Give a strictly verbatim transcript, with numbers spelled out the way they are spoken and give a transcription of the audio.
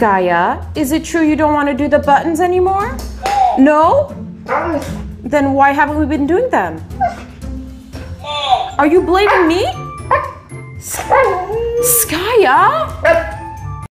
Skya, is it true you don't want to do the buttons anymore? No? Then why haven't we been doing them? Are you blaming me? Skya?